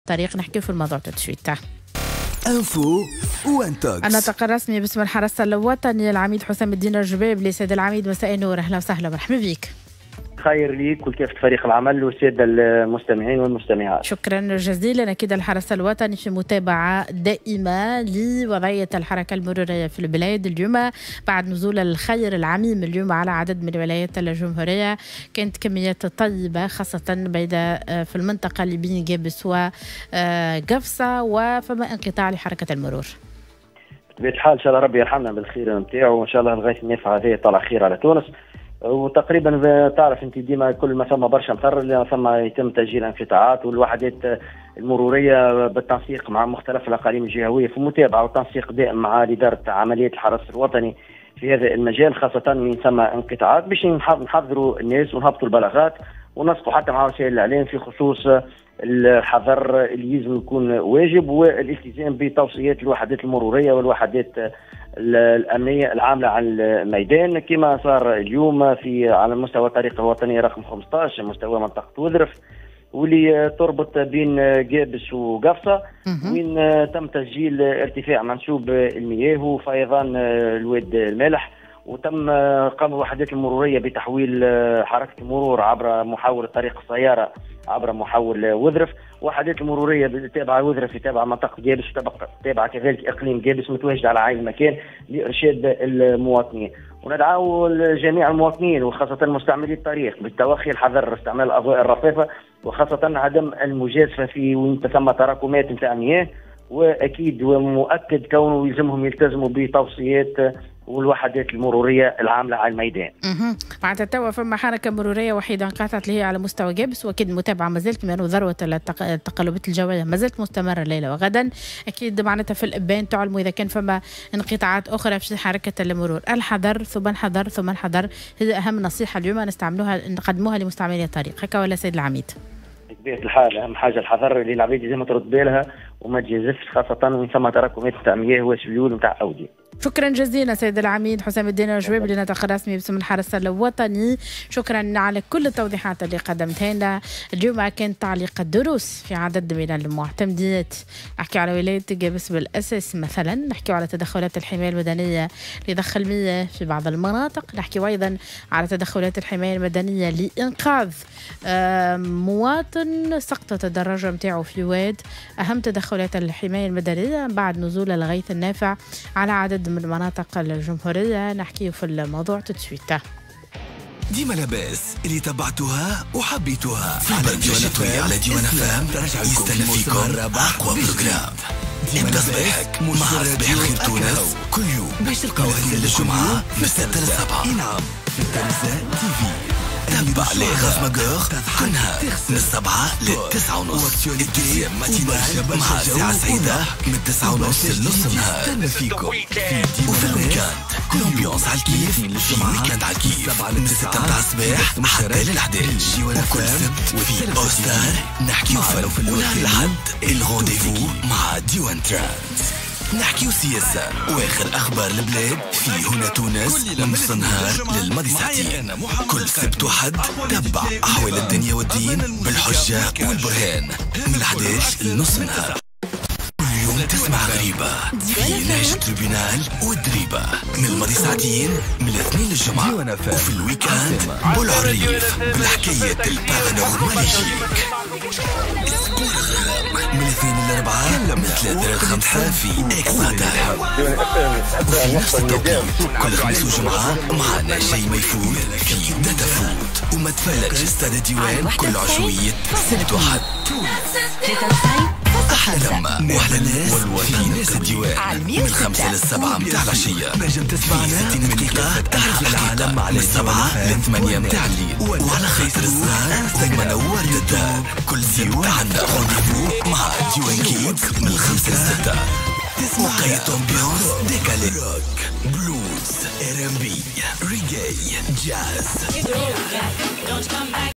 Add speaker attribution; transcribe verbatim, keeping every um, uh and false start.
Speaker 1: الطريق. نحكي في الموضوع تشويتا
Speaker 2: انفو وانتوكس.
Speaker 1: الناطق الرسمي باسم الحرس الوطني العميد حسام الدين الجبابلي. سيد العميد مساء النور، اهلا وسهلا، مرحبا بك.
Speaker 3: خير ليك وكيف فريق العمل والساده المستمعين والمستمعات.
Speaker 1: شكرا جزيلا. اكيد الحرس الوطني في متابعه دائمه لوضعيه الحركه المروريه في البلاد. اليوم بعد نزول الخير العميم اليوم على عدد من ولايات الجمهوريه كانت كميات طيبه خاصه بين في المنطقه اللي بين جابس وقفصه، وفما انقطاع لحركه المرور.
Speaker 3: بطبيعه الحال ان شاء الله ربي يرحمنا بالخير نتاعو، وان شاء الله لغايه النافعه هذه طلع خير على تونس. وتقريبا تعرف انت ديما كل ما ثم برشا مطر ثم يتم تسجيل انقطاعات، والوحدات المروريه بالتنسيق مع مختلف الاقاليم الجهويه في متابعه وتنسيق دائم مع اداره عمليات الحرس الوطني في هذا المجال، خاصه من ثم انقطاعات باش نحضروا الناس ونهبطوا البلاغات ونسقوا حتى مع وسائل الاعلام في خصوص الحذر اللي يلزم يكون واجب والالتزام بتوصيات الوحدات المروريه والوحدات الامنيه العامله على الميدان، كما صار اليوم في على مستوى الطريق الوطني رقم خمسة عشر مستوى منطقه وذرف، واللي تربط بين جابس وقفصه، وين تم تسجيل ارتفاع منسوب المياه وفيضان الواد المالح، وتم قام الوحدات المروريه بتحويل حركه المرور عبر محول الطريق السياره عبر محول وذرف. وحدات المروريه تابعه وذرف تابعه منطقه جابس تابعه كذلك اقليم جابس متواجده على عين المكان لارشاد المواطنين. وندعو جميع المواطنين وخاصه مستعملي الطريق بالتوخي الحذر استعمال الاضواء الرصيفه، وخاصه عدم المجازفه في وين تسمى تراكمات نتاع مياه، واكيد ومؤكد كونه يلزمهم يلتزموا بتوصيات والوحدات المروريه العامله على الميدان.
Speaker 1: اها معناتها توا فما حركه مروريه وحيده انقطعت اللي هي على مستوى جابس، واكيد المتابعه ما زالت من ذروه التقلبات الجويه ما زالت مستمره الليله وغدا. اكيد معناتها في الابان تعلموا اذا كان فما انقطاعات اخرى في حركه المرور. الحذر ثم الحذر ثم الحذر هي اهم نصيحه اليوم نستعملوها نقدموها لمستعملي الطريق، هكا ولا سيد العميد؟
Speaker 3: بطبيعه الحال اهم حاجه الحذر اللي العباد لازم ترد بالها وما تجازفش، خاصه وين ثم تراكمات نتاع مياه وسيول نتاع اوديه.
Speaker 1: شكرا جزيلا سيد العميد حسام الدين الجبابلي الناطق الرسمي باسم الحرس الوطني. شكرا على كل التوضيحات اللي قدمتها لنا. اليوم كان تعليق الدروس في عدد من المعتمدات، نحكي على ولايه جابس بالاساس مثلا، نحكي على تدخلات الحمايه المدنيه لضخ المياه في بعض المناطق، نحكي ايضا على تدخلات الحمايه المدنيه لانقاذ مواطن سقطت الدراجه نتاعو في واد. اهم تدخلات الحمايه المدنيه بعد نزول الغيث النافع على عدد من مناطق الجمهورية، نحكيه في الموضوع تتسويته.
Speaker 2: ديما لاباس اللي تبعتوها وحبيتوها على ديوان على ديوان فام يستنى فيكم أقوى بروجرام. ابدا صباحك مع صباح الخير تونس كل يوم باش تلقاو هذه الجمعة من ستة لسبعة. نعم في التلفزيون تي في. تبع لي غاز ماجور كل نهار من السبعة للتسعة ونص. الدريم ماتينال مع ساعة سعيدة من التسعة ونص لنص النهار. فيكم وفي الويكاند الامبيونس على الكيف، في ويكاند على الكيف من الستة متاع الصباح حتى للحداش. وكل سبت في أوستار نحكيو فن ونهار الأحد الغونديفو مع ديوان ترانس، نحكيو سياسة واخر اخبار البلاد في هنا تونس من نص النهار للماضي ساعتين. كل سبت وحد تبع احوال الدنيا والدين بالحجة والبرهان من الحداش لنص النهار. كل يوم تسمع غريبة في نهج التريبيونال والدريبة من الماضي ساعتين من الاثنين للجمعة، وفي الويكاند بالعريف بالحكايات البارانورماليجيك. من الاثنين للاربعاء من ثلاثة للخمسة في اكسترا تايم. وفي نفس التوقيت كل خميس وجمعة معنا شيء ما يفوت في داتا فود. وما تفلتش استاد ديوان كل عشوية سبت وحد. أحلى لما وأحلى ناس في ناس الديوان من خمسة للسبعة متاع العشية. نجم تسمعنا ستين دقيقة تعرف العالم على السبعة للثمانية متاع الليل. وعلى خاطر الصغار ومنور الدار كل سبت عندنا رونديفو مع ديوان كيدز من خمسة لستة. وقاية أمبيونس ديكالي روك بلوز ار ام بي ريجاي جاز.